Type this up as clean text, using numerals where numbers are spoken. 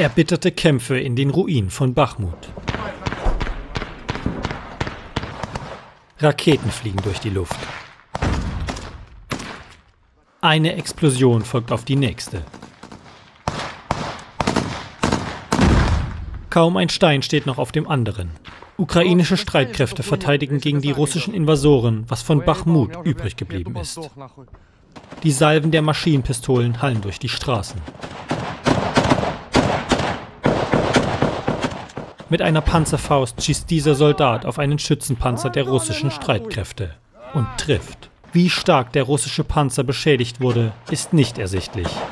Erbitterte Kämpfe in den Ruinen von Bachmut. Raketen fliegen durch die Luft. Eine Explosion folgt auf die nächste. Kaum ein Stein steht noch auf dem anderen. Ukrainische Streitkräfte verteidigen gegen die russischen Invasoren, was von Bachmut übrig geblieben ist. Die Salven der Maschinenpistolen hallen durch die Straßen. Mit einer Panzerfaust schießt dieser Soldat auf einen Schützenpanzer der russischen Streitkräfte und trifft. Wie stark der russische Panzer beschädigt wurde, ist nicht ersichtlich.